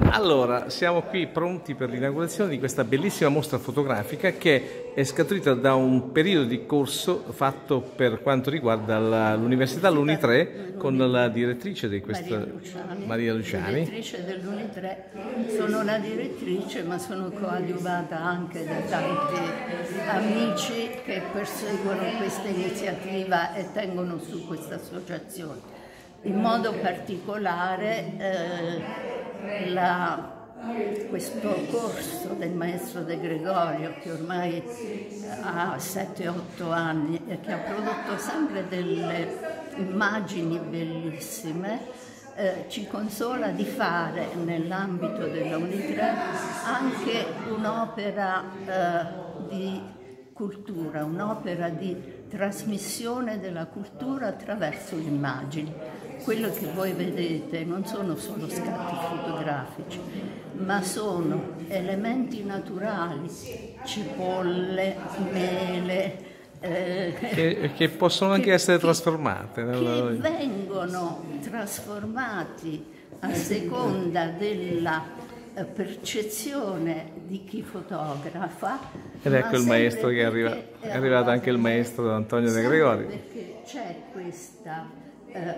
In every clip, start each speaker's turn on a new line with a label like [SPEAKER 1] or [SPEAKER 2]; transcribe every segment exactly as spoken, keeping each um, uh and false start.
[SPEAKER 1] Allora, siamo qui pronti per l'inaugurazione di questa bellissima mostra fotografica che è scaturita da un periodo di corso fatto per quanto riguarda l'Università l'Uni tre con la direttrice di questa
[SPEAKER 2] Maria Luciani.
[SPEAKER 1] Maria Luciani.
[SPEAKER 2] Direttrice dell'Uni tre. Sono la direttrice, ma sono coadiuvata anche da tanti amici che perseguono questa iniziativa e tengono su questa associazione. In modo particolare eh, la, questo corso del maestro De Gregorio, che ormai ha sette otto anni e che ha prodotto sempre delle immagini bellissime, eh, ci consola di fare nell'ambito della Uni tre anche un'opera eh, di cultura, un'opera di trasmissione della cultura attraverso le immagini. Quello che voi vedete non sono solo scatti fotografici, ma sono elementi naturali, cipolle, mele, eh,
[SPEAKER 1] che, che possono anche che, essere trasformate.
[SPEAKER 2] Che, che vengono trasformati a seconda della percezione di chi fotografa.
[SPEAKER 1] Ed ecco il maestro che arriva, è arrivato anche il maestro Antonio De Gregorio.
[SPEAKER 2] Perché c'è questa, eh,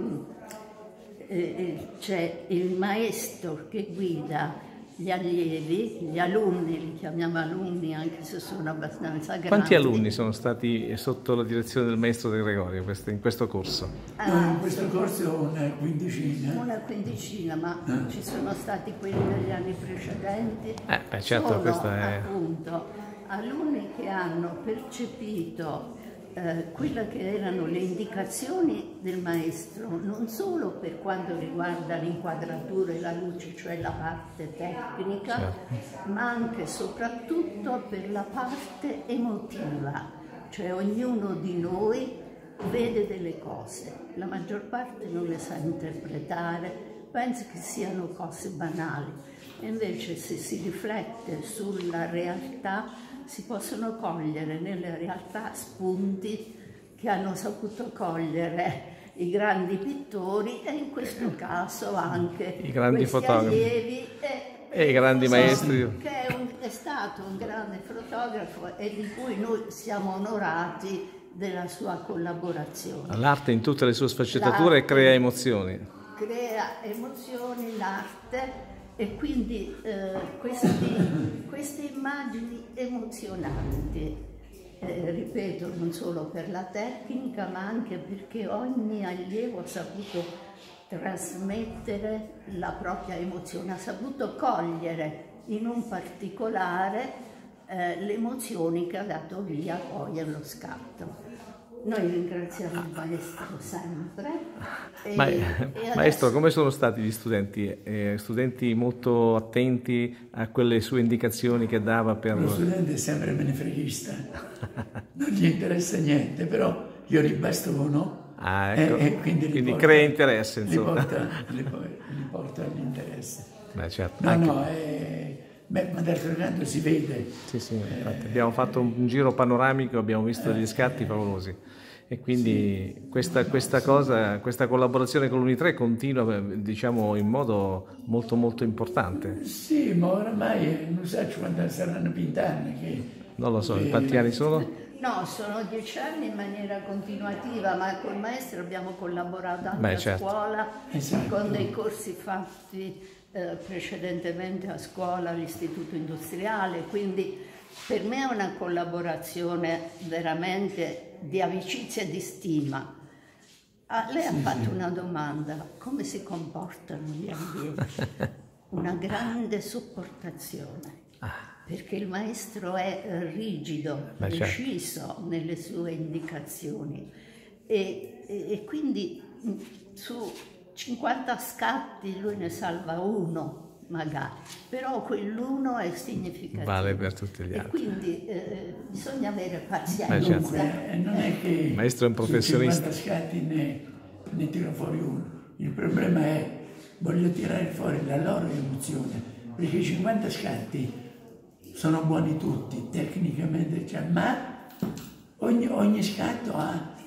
[SPEAKER 2] eh, c'è il maestro che guida gli allievi, gli alunni, li chiamiamo alunni anche se sono abbastanza grandi.
[SPEAKER 1] Quanti alunni sono stati sotto la direzione del maestro De Gregorio in questo corso?
[SPEAKER 2] Ah,
[SPEAKER 3] no, in questo corso una quindicina.
[SPEAKER 2] Una quindicina, ma ah. ci sono stati quelli degli anni precedenti.
[SPEAKER 1] Eh, beh, certo,
[SPEAKER 2] sono,
[SPEAKER 1] questa è...
[SPEAKER 2] appunto, alunni che hanno percepito eh, quelle che erano le indicazioni del maestro, non solo per quanto riguarda l'inquadratura e la luce, cioè la parte tecnica, certo, ma anche e soprattutto per la parte emotiva, cioè ognuno di noi vede delle cose, la maggior parte non le sa interpretare, pensa che siano cose banali, e invece se si riflette sulla realtà si possono cogliere nelle realtà spunti che hanno saputo cogliere i grandi pittori e in questo caso anche
[SPEAKER 1] i grandi fotografi
[SPEAKER 2] allievi e,
[SPEAKER 1] e i grandi maestri.
[SPEAKER 2] Che è, un, è stato un grande fotografo e di cui noi siamo onorati della sua collaborazione.
[SPEAKER 1] L'arte in tutte le sue sfaccettature crea emozioni.
[SPEAKER 2] Crea emozioni, l'arte. E quindi eh, questi, queste immagini emozionanti, eh, ripeto, non solo per la tecnica, ma anche perché ogni allievo ha saputo trasmettere la propria emozione, ha saputo cogliere in un particolare eh, le emozioni che ha dato via poi allo scatto. Noi ringraziamo il maestro sempre. E,
[SPEAKER 1] Ma,
[SPEAKER 2] e
[SPEAKER 1] maestro,
[SPEAKER 2] adesso...
[SPEAKER 1] come sono stati gli studenti? Eh, studenti molto attenti a quelle sue indicazioni che dava per...
[SPEAKER 3] Lo studente è sempre menefreghista, non gli interessa niente, però io ribasto uno
[SPEAKER 1] ah, ecco.
[SPEAKER 3] e, e quindi,
[SPEAKER 1] quindi
[SPEAKER 3] porta,
[SPEAKER 1] crea interesse, insomma.
[SPEAKER 3] Li porta, li, li porta all'interesse.
[SPEAKER 1] Beh, certo.
[SPEAKER 3] No,
[SPEAKER 1] Anche...
[SPEAKER 3] no, è... Beh, ma d'altro canto si vede.
[SPEAKER 1] Sì, sì, infatti. Abbiamo fatto un giro panoramico, abbiamo visto degli scatti favolosi e quindi sì. questa, questa cosa, questa collaborazione con l'Uni tre continua, diciamo, in modo molto molto importante.
[SPEAKER 3] Sì, ma oramai non so quanti saranno vent'anni che...
[SPEAKER 1] Non lo so, quanti anni sono?
[SPEAKER 2] No, sono dieci anni in maniera continuativa, ma col maestro abbiamo collaborato anche
[SPEAKER 1] Beh,
[SPEAKER 2] a
[SPEAKER 1] certo.
[SPEAKER 2] scuola,
[SPEAKER 3] esatto,
[SPEAKER 2] con dei corsi fatti Eh, precedentemente a scuola all'Istituto Industriale, quindi per me è una collaborazione veramente di amicizia e di stima. Ah, lei sì, ha fatto sì. una domanda: come si comportano gli allievi? Una grande sopportazione, perché il maestro è rigido, Beh, preciso certo. nelle sue indicazioni e, e, e quindi su cinquanta scatti lui ne salva uno magari, però quell'uno è significativo.
[SPEAKER 1] Vale per tutti gli altri.
[SPEAKER 2] E quindi eh, bisogna avere pazienza.
[SPEAKER 3] Beh, certo. Dunque, non è che il
[SPEAKER 1] maestro è un professionista.
[SPEAKER 3] cinquanta scatti ne, ne tiro fuori uno. Il problema è, voglio tirare fuori la loro emozione, perché i cinquanta scatti sono buoni tutti, tecnicamente, cioè, ma ogni, ogni scatto ha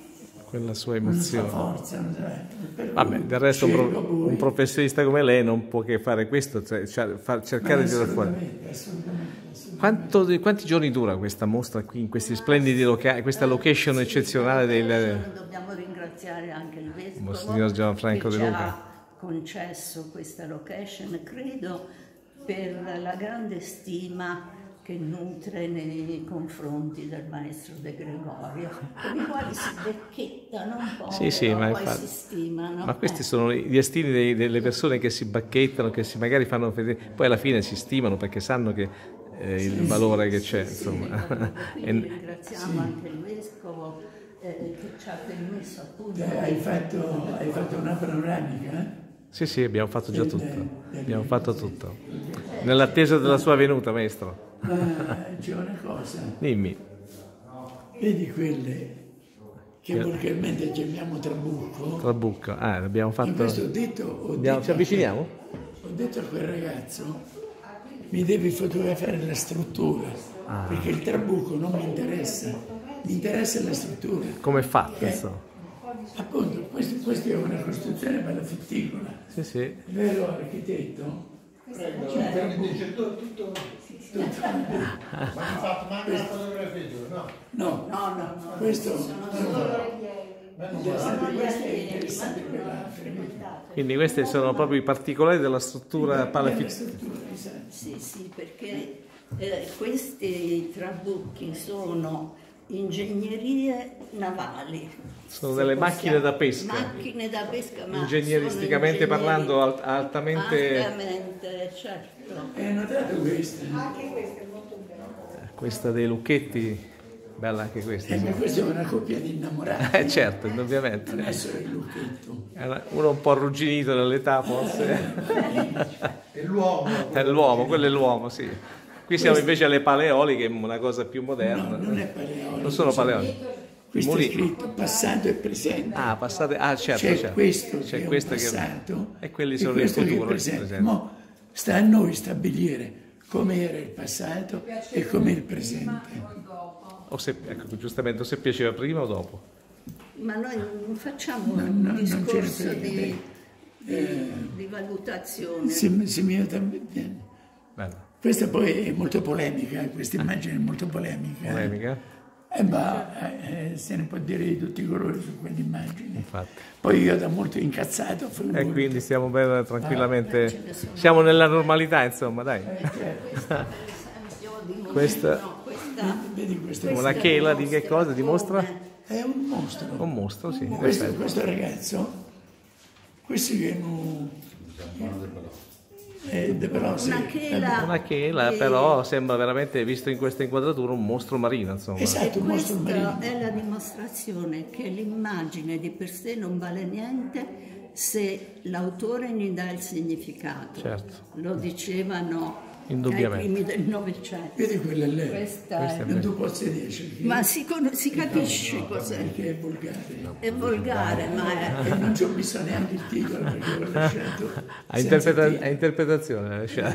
[SPEAKER 1] quella sua
[SPEAKER 3] non so
[SPEAKER 1] emozione.
[SPEAKER 3] forza, non so, per
[SPEAKER 1] Vabbè,
[SPEAKER 3] cui
[SPEAKER 1] del resto un, pro-
[SPEAKER 3] scelgo voi.
[SPEAKER 1] un professionista come lei non può che fare questo, cioè, cioè, far- cercare di tirare fuori.
[SPEAKER 3] Assolutamente, assolutamente, assolutamente.
[SPEAKER 1] Quanto, quanti giorni dura questa mostra qui, in questi splendidi locali, questa location eccezionale del...
[SPEAKER 2] Dobbiamo ringraziare anche il vescovo
[SPEAKER 1] Monsignor Gianfranco
[SPEAKER 2] che
[SPEAKER 1] De
[SPEAKER 2] ci
[SPEAKER 1] Luca.
[SPEAKER 2] ha concesso questa location, credo, per la grande stima che nutre nei confronti del maestro De Gregorio, con i quali si becchettano un po',
[SPEAKER 1] Sì, sì,
[SPEAKER 2] però
[SPEAKER 1] ma
[SPEAKER 2] poi
[SPEAKER 1] infatti-
[SPEAKER 2] si stimano.
[SPEAKER 1] Ma questi
[SPEAKER 2] Eh.
[SPEAKER 1] sono i destini dei- delle persone che si bacchettano, che si magari fanno vedere, poi alla fine si stimano perché sanno che eh, il valore che c'è, insomma.
[SPEAKER 2] Quindi
[SPEAKER 1] E-
[SPEAKER 2] ringraziamo anche il vescovo eh, che ci ha permesso appunto
[SPEAKER 3] Eh, Hai fatto, hai fatto una panoramica? eh?
[SPEAKER 1] Sì, sì, abbiamo fatto già tutto. Abbiamo fatto tutto. Nell'attesa della sua venuta, maestro.
[SPEAKER 3] Ma c'è una cosa,
[SPEAKER 1] Dimmi.
[SPEAKER 3] vedi quelle che volgarmente chiamiamo trabucco?
[SPEAKER 1] Trabucco. Ah, abbiamo
[SPEAKER 3] In
[SPEAKER 1] fatto...
[SPEAKER 3] questo ho detto, ho
[SPEAKER 1] Andiamo-
[SPEAKER 3] detto
[SPEAKER 1] ci avviciniamo?
[SPEAKER 3] Ho detto a quel ragazzo, mi devi fotografare la struttura,
[SPEAKER 1] Ah.
[SPEAKER 3] perché il trabucco non mi interessa, mi interessa la struttura.
[SPEAKER 1] Come è fatto,
[SPEAKER 3] Eh,
[SPEAKER 1] insomma.
[SPEAKER 3] Appunto, questo, questa è una costruzione palafitticola.
[SPEAKER 1] Sì, sì.
[SPEAKER 3] Il vero architetto, il trabucco,
[SPEAKER 4] Ma hai fatto manco una fotografia, no?
[SPEAKER 3] no,
[SPEAKER 2] no, no, no,
[SPEAKER 3] questo
[SPEAKER 2] sono
[SPEAKER 3] no,
[SPEAKER 2] solo
[SPEAKER 3] interessante, questo è interessante per l'altro.
[SPEAKER 1] Quindi questi sono proprio i particolari della struttura
[SPEAKER 3] La
[SPEAKER 1] palafitticola.
[SPEAKER 3] struttura, esatto.
[SPEAKER 2] Sì, sì, perché eh, questi trabucchi sono ingegnerie navali.
[SPEAKER 1] Sono
[SPEAKER 2] Se
[SPEAKER 1] delle
[SPEAKER 2] possiamo-
[SPEAKER 1] macchine da pesca.
[SPEAKER 2] Macchine da pesca, ma
[SPEAKER 1] Ingegneristicamente
[SPEAKER 2] sono
[SPEAKER 1] parlando,
[SPEAKER 2] ingegneri-
[SPEAKER 1] alt- altamente...
[SPEAKER 2] Altamente, certo.
[SPEAKER 3] Hai notato questo?
[SPEAKER 1] Questa dei lucchetti, bella anche questa.
[SPEAKER 3] Eh,
[SPEAKER 1] sì.
[SPEAKER 3] ma questa è una coppia di innamorati,
[SPEAKER 1] Eh certo,
[SPEAKER 3] non
[SPEAKER 1] indubbiamente.
[SPEAKER 3] è solo il lucchetto.
[SPEAKER 1] Era uno un po' arrugginito nell'età forse.
[SPEAKER 4] E l'uomo.
[SPEAKER 1] È l'uomo, quello è l'uomo, sì. Qui siamo invece alle paleoliche, una cosa più
[SPEAKER 3] No,
[SPEAKER 1] moderna.
[SPEAKER 3] non è paleologo.
[SPEAKER 1] Non sono paleoliche.
[SPEAKER 3] Questo è
[SPEAKER 1] Mulini.
[SPEAKER 3] scritto passato e presente.
[SPEAKER 1] Ah, passate. Ah, certo,
[SPEAKER 3] C'è
[SPEAKER 1] certo.
[SPEAKER 3] questo
[SPEAKER 1] C'è
[SPEAKER 3] che è un
[SPEAKER 1] questo
[SPEAKER 3] passato
[SPEAKER 1] E quelli
[SPEAKER 3] e
[SPEAKER 1] sono il
[SPEAKER 3] questo che è
[SPEAKER 1] futuro. il
[SPEAKER 3] presente.
[SPEAKER 1] presente.
[SPEAKER 3] Mo sta a noi stabilire come era il passato e come il presente.
[SPEAKER 1] O se, ecco, giustamente, o se piaceva prima o dopo.
[SPEAKER 2] Ma noi non facciamo
[SPEAKER 3] No, no,
[SPEAKER 2] un
[SPEAKER 3] non ce ne
[SPEAKER 2] discorso
[SPEAKER 3] frega,
[SPEAKER 2] di, di, di valutazione.
[SPEAKER 3] Se, se mi aiuta bene.
[SPEAKER 1] Bello.
[SPEAKER 3] Questa poi è molto polemica, eh, questa immagine è molto polemica. eh.
[SPEAKER 1] Polemica?
[SPEAKER 3] Eh, ma eh, se ne può dire di tutti i colori su quell'immagine.
[SPEAKER 1] Infatti.
[SPEAKER 3] Poi io da molto incazzato a favore.
[SPEAKER 1] E quindi stiamo bene,
[SPEAKER 3] Ah,
[SPEAKER 1] tranquillamente. Siamo nella normalità, insomma, dai.
[SPEAKER 2] Esempio di un-
[SPEAKER 1] Questa-
[SPEAKER 2] no, questa,
[SPEAKER 3] Vedi questo?
[SPEAKER 1] Una chela di che cosa? Dimostra?
[SPEAKER 3] È un mostro.
[SPEAKER 1] Un mostro, sì. in
[SPEAKER 3] Questo,
[SPEAKER 1] effetti.
[SPEAKER 3] questo ragazzo, questo che è un... È de però, sì.
[SPEAKER 2] una chela.
[SPEAKER 1] Una chela,
[SPEAKER 2] che-
[SPEAKER 1] però sembra veramente, visto in questa inquadratura, un mostro marino, insomma.
[SPEAKER 3] Esatto, un mostro
[SPEAKER 2] Questa
[SPEAKER 3] marino.
[SPEAKER 2] è la dimostrazione che l'immagine di per sé non vale niente se l'autore ne dà il significato.
[SPEAKER 1] Certo.
[SPEAKER 2] Lo dicevano
[SPEAKER 1] Indubbiamente.
[SPEAKER 2] ai primi del Novecento.
[SPEAKER 3] Vedi quella lì?
[SPEAKER 2] Questa
[SPEAKER 1] Questa
[SPEAKER 2] è-
[SPEAKER 3] Non tu posso dirci
[SPEAKER 2] Ma si, con- si capisce cos'è.
[SPEAKER 3] perché è volgare.
[SPEAKER 2] È volgare, ma è...
[SPEAKER 3] E non ci ho visto neanche il titolo perché l'ho lasciato.
[SPEAKER 1] A,
[SPEAKER 3] senza
[SPEAKER 1] interpreta-
[SPEAKER 3] titolo.
[SPEAKER 1] a interpretazione. cioè.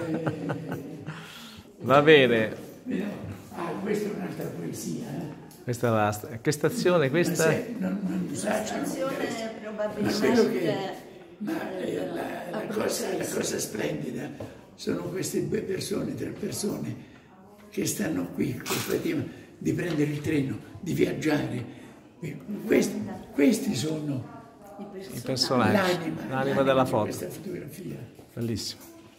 [SPEAKER 1] Va bene.
[SPEAKER 3] Ah, questa è un'altra poesia. Eh.
[SPEAKER 1] Questa è la st- che stazione
[SPEAKER 3] Ma
[SPEAKER 1] questa?
[SPEAKER 3] se non, non mi sacciano.
[SPEAKER 2] L'azione
[SPEAKER 3] Ma quello che...
[SPEAKER 2] probabilmente...
[SPEAKER 3] Ma eh, la, la, cosa, la cosa splendida sono queste due persone, tre persone che stanno qui con l'obiettivo di prendere il treno, di viaggiare. Questi, questi sono
[SPEAKER 1] I personaggi.
[SPEAKER 3] l'anima,
[SPEAKER 1] L'anima della
[SPEAKER 3] di
[SPEAKER 1] foto.
[SPEAKER 3] questa fotografia.
[SPEAKER 1] Bellissimo.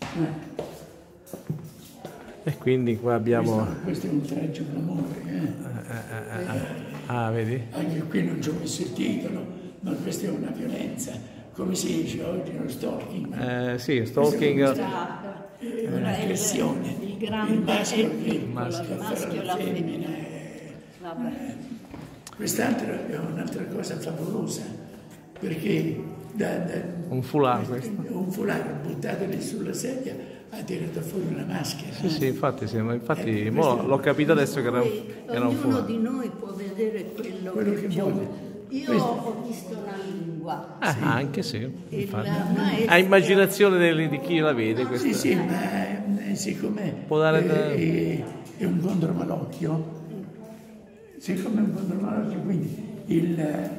[SPEAKER 1] E quindi qua abbiamo...
[SPEAKER 3] Questo, questo è un tragico amore. Eh.
[SPEAKER 1] Ah, vedi?
[SPEAKER 3] Anche qui non ci ho messo il titolo, ma questa è una violenza. Come si dice oggi, uno stalking.
[SPEAKER 1] Eh, sì, stalking.
[SPEAKER 3] È un'aggressione.
[SPEAKER 2] Il grande
[SPEAKER 3] il maschio che
[SPEAKER 2] il
[SPEAKER 3] maschio
[SPEAKER 2] maschio e la
[SPEAKER 3] femmina.
[SPEAKER 2] femmina. Vabbè.
[SPEAKER 3] Quest'altra è un'altra cosa favolosa, perché da, da,
[SPEAKER 1] Un foulard questo.
[SPEAKER 3] un foulard buttato lì sulla sedia ha tirato fuori una maschera.
[SPEAKER 1] Sì, sì, infatti, sì, ma infatti
[SPEAKER 3] Eh,
[SPEAKER 1] mo
[SPEAKER 3] questo-
[SPEAKER 1] l'ho capito adesso che era un,
[SPEAKER 2] Poi
[SPEAKER 1] era un
[SPEAKER 2] ognuno
[SPEAKER 1] foulard.
[SPEAKER 2] di noi può vedere quello,
[SPEAKER 3] Quello
[SPEAKER 2] che
[SPEAKER 3] che
[SPEAKER 2] più...
[SPEAKER 3] vuole.
[SPEAKER 2] Io
[SPEAKER 3] Questo-
[SPEAKER 2] ho visto una lingua.
[SPEAKER 1] Ah, anche sì,
[SPEAKER 2] Il
[SPEAKER 1] infatti.
[SPEAKER 2] maestro-
[SPEAKER 1] Ha immaginazione del- di chi la vede questa.
[SPEAKER 3] Sì, sì, ma eh, siccome
[SPEAKER 1] Può dare da-
[SPEAKER 3] è, è, è un contromalocchio, siccome è un contromalocchio, quindi il,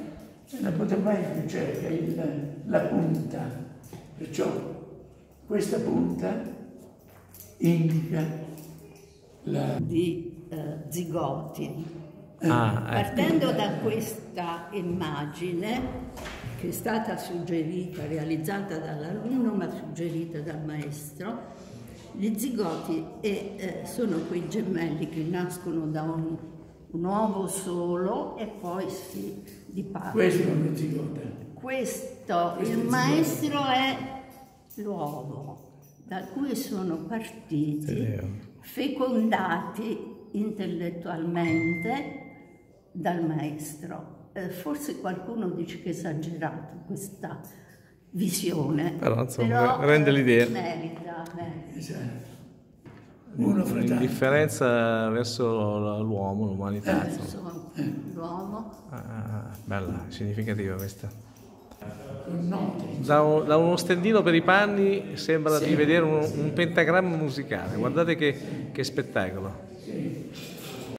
[SPEAKER 3] la Potomac cerca il, la punta, perciò questa punta indica la...
[SPEAKER 2] di eh, zigoti.
[SPEAKER 1] Ah, ecco.
[SPEAKER 2] Partendo da questa immagine, che è stata suggerita, realizzata dall'alunno, ma suggerita dal maestro, gli zigoti e, eh, sono quei gemelli che nascono da un, un uovo solo e poi si dipartono.
[SPEAKER 3] Questo è uno zigote.
[SPEAKER 2] Questo,
[SPEAKER 3] Questo
[SPEAKER 2] il
[SPEAKER 3] è
[SPEAKER 2] maestro è l'uovo, da cui sono partiti, fecondati intellettualmente dal maestro. Eh, forse qualcuno dice che è esagerato questa visione,
[SPEAKER 1] Però, insomma,
[SPEAKER 2] però,
[SPEAKER 1] rende
[SPEAKER 2] eh,
[SPEAKER 1] l'idea.
[SPEAKER 2] Merita, merita.
[SPEAKER 3] Esatto. Uno fra tanti.
[SPEAKER 1] L'indifferenza verso l'uomo, l'umanità.
[SPEAKER 3] Eh,
[SPEAKER 1] insomma.
[SPEAKER 2] Insomma, l'uomo.
[SPEAKER 1] Ah, bella, significativa questa.
[SPEAKER 3] Note.
[SPEAKER 1] Da, un- da uno stendino per i panni sembra
[SPEAKER 3] Sì.
[SPEAKER 1] di vedere un, un pentagramma musicale. Guardate che, che spettacolo.
[SPEAKER 3] Sì.